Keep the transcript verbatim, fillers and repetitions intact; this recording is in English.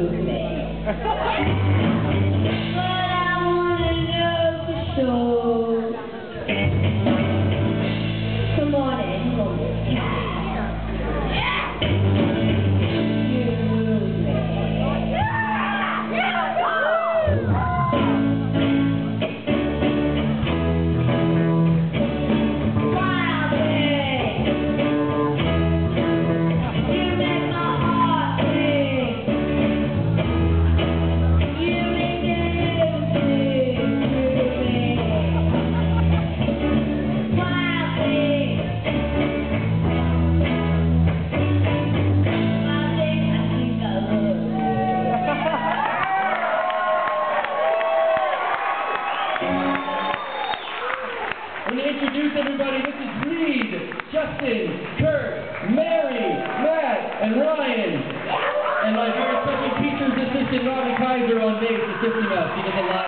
Come on in, little cat. I'm going to introduce everybody. This is Reed, Justin, Kurt, Mary, Matt, and Ryan. And my very special teacher's assistant, Robin Kaiser, on bass, assisting us. He does a lot.